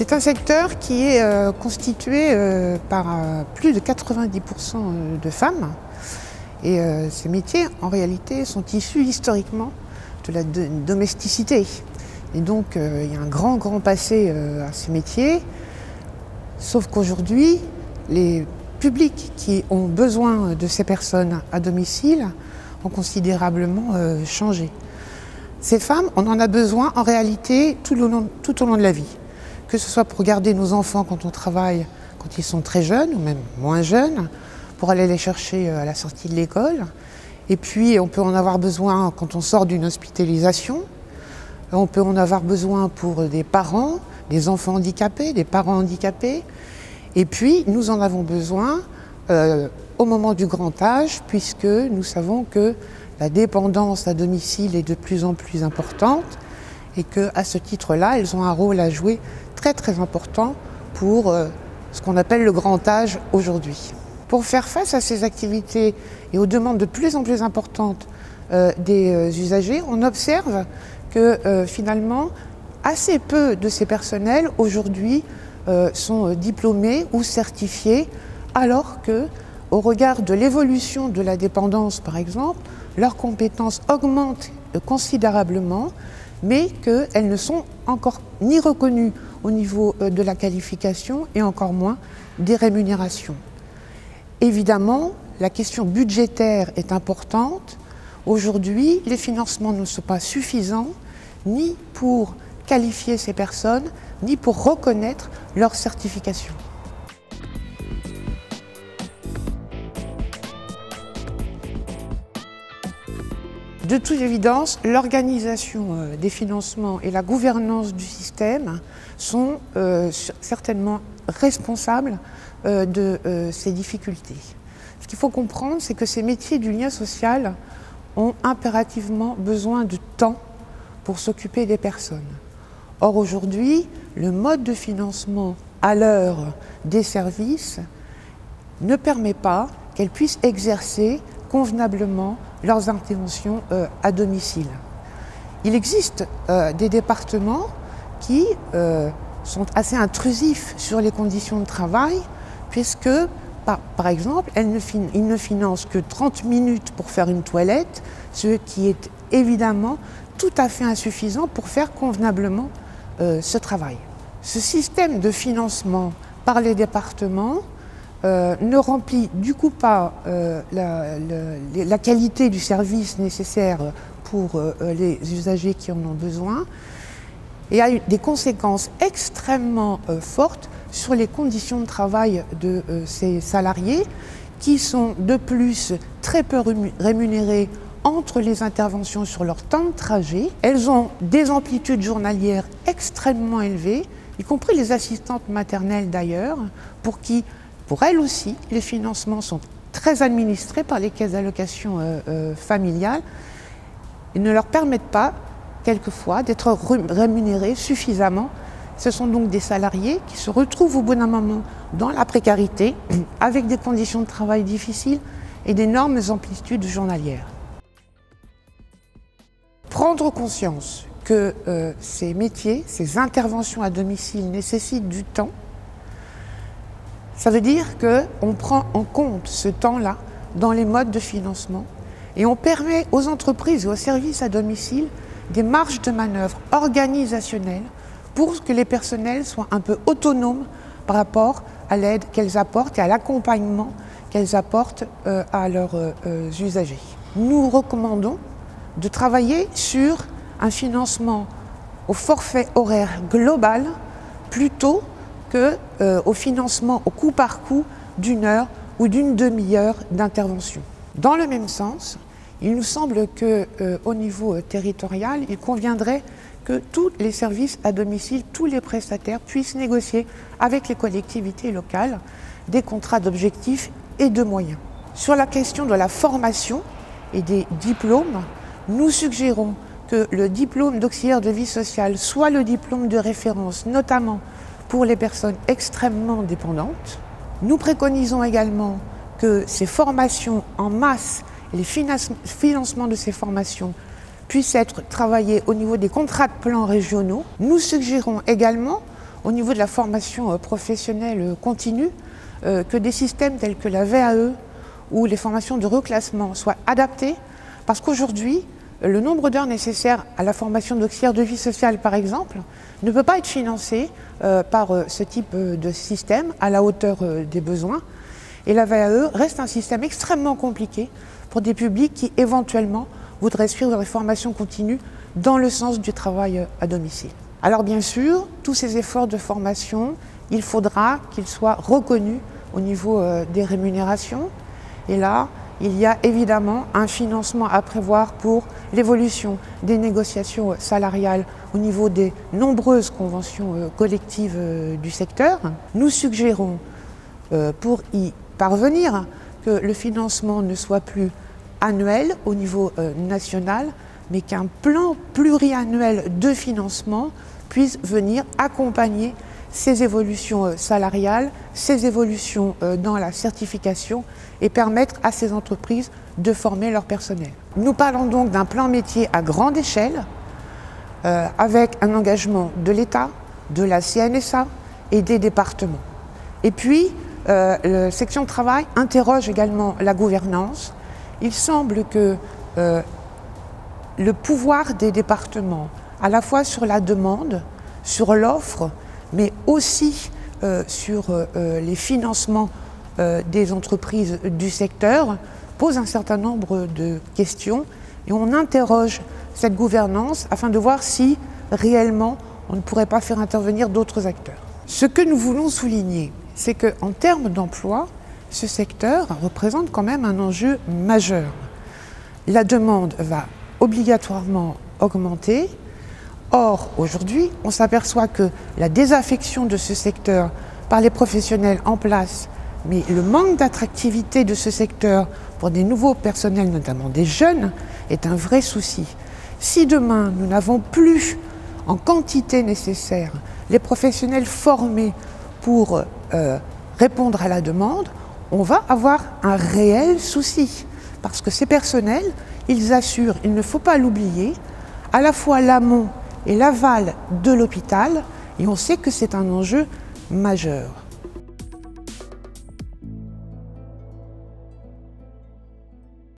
C'est un secteur qui est constitué par plus de 90% de femmes. Et ces métiers, en réalité, sont issus historiquement de la domesticité. Et donc, il y a un grand passé à ces métiers. Sauf qu'aujourd'hui, les publics qui ont besoin de ces personnes à domicile ont considérablement changé. Ces femmes, on en a besoin en réalité tout au long de la vie. Que ce soit pour garder nos enfants quand on travaille, quand ils sont très jeunes ou même moins jeunes, pour aller les chercher à la sortie de l'école. Et puis on peut en avoir besoin quand on sort d'une hospitalisation. On peut en avoir besoin pour des parents, des enfants handicapés, des parents handicapés. Et puis nous en avons besoin au moment du grand âge, puisque nous savons que la dépendance à domicile est de plus en plus importante et qu'à ce titre-là, elles ont un rôle à jouer très important pour ce qu'on appelle le grand âge aujourd'hui. Pour faire face à ces activités et aux demandes de plus en plus importantes des usagers, on observe que finalement, assez peu de ces personnels aujourd'hui sont diplômés ou certifiés, alors que, au regard de l'évolution de la dépendance par exemple, leurs compétences augmentent considérablement, mais qu'elles ne sont encore ni reconnues au niveau de la qualification et encore moins des rémunérations. Évidemment, la question budgétaire est importante. Aujourd'hui, les financements ne sont pas suffisants ni pour qualifier ces personnes, ni pour reconnaître leur certification. De toute évidence, l'organisation des financements et la gouvernance du système sont certainement responsables de ces difficultés. Ce qu'il faut comprendre, c'est que ces métiers du lien social ont impérativement besoin de temps pour s'occuper des personnes. Or aujourd'hui, le mode de financement à l'heure des services ne permet pas qu'elles puissent exercer convenablement leurs interventions à domicile. Il existe des départements qui sont assez intrusifs sur les conditions de travail, puisque, par exemple, ils ne financent que 30 minutes pour faire une toilette, ce qui est évidemment tout à fait insuffisant pour faire convenablement ce travail. Ce système de financement par les départements ne remplit du coup pas la qualité du service nécessaire pour les usagers qui en ont besoin et a eu des conséquences extrêmement fortes sur les conditions de travail de ces salariés qui sont de plus très peu rémunérés entre les interventions sur leur temps de trajet. Elles ont des amplitudes journalières extrêmement élevées, y compris les assistantes maternelles d'ailleurs, pour elles aussi, les financements sont très administrés par les caisses d'allocation familiale et ne leur permettent pas, quelquefois, d'être rémunérés suffisamment. Ce sont donc des salariés qui se retrouvent au bout d'un moment dans la précarité, avec des conditions de travail difficiles et d'énormes amplitudes journalières. Prendre conscience que ces métiers, ces interventions à domicile nécessitent du temps, ça veut dire qu'on prend en compte ce temps-là dans les modes de financement et on permet aux entreprises et aux services à domicile des marges de manœuvre organisationnelles pour que les personnels soient un peu autonomes par rapport à l'aide qu'elles apportent et à l'accompagnement qu'elles apportent à leurs usagers. Nous recommandons de travailler sur un financement au forfait horaire global plutôt qu'au financement au coup par coup d'une heure ou d'une demi-heure d'intervention. Dans le même sens, il nous semble qu'au niveau territorial, il conviendrait que tous les services à domicile, tous les prestataires puissent négocier avec les collectivités locales des contrats d'objectifs et de moyens. Sur la question de la formation et des diplômes, nous suggérons que le diplôme d'auxiliaire de vie sociale soit le diplôme de référence, notamment pour les personnes extrêmement dépendantes. Nous préconisons également que ces formations en masse et les financements de ces formations puissent être travaillés au niveau des contrats de plan régionaux. Nous suggérons également au niveau de la formation professionnelle continue, que des systèmes tels que la VAE ou les formations de reclassement soient adaptés, parce qu'aujourd'hui, le nombre d'heures nécessaires à la formation d'auxiliaire de vie sociale, par exemple, ne peut pas être financé par ce type de système à la hauteur des besoins. Et la VAE reste un système extrêmement compliqué pour des publics qui, éventuellement, voudraient suivre des formations continues dans le sens du travail à domicile. Alors bien sûr, tous ces efforts de formation, il faudra qu'ils soient reconnus au niveau des rémunérations. Et là, il y a évidemment un financement à prévoir pour l'évolution des négociations salariales au niveau des nombreuses conventions collectives du secteur. Nous suggérons, pour y parvenir, que le financement ne soit plus annuel au niveau national, mais qu'un plan pluriannuel de financement puisse venir accompagner ces évolutions salariales, ces évolutions dans la certification et permettre à ces entreprises de former leur personnel. Nous parlons donc d'un plan métier à grande échelle avec un engagement de l'État, de la CNSA et des départements. Et puis, la section travail interroge également la gouvernance. Il semble que le pouvoir des départements, à la fois sur la demande, sur l'offre, mais aussi sur les financements des entreprises du secteur, pose un certain nombre de questions et on interroge cette gouvernance afin de voir si réellement on ne pourrait pas faire intervenir d'autres acteurs. Ce que nous voulons souligner, c'est qu'en termes d'emploi, ce secteur représente quand même un enjeu majeur. La demande va obligatoirement augmenter. Or, aujourd'hui, on s'aperçoit que la désaffection de ce secteur par les professionnels en place, mais le manque d'attractivité de ce secteur pour des nouveaux personnels, notamment des jeunes, est un vrai souci. Si demain, nous n'avons plus en quantité nécessaire les professionnels formés pour répondre à la demande, on va avoir un réel souci. Parce que ces personnels, ils assurent, il ne faut pas l'oublier, à la fois l'amont et l'aval de l'hôpital, et on sait que c'est un enjeu majeur.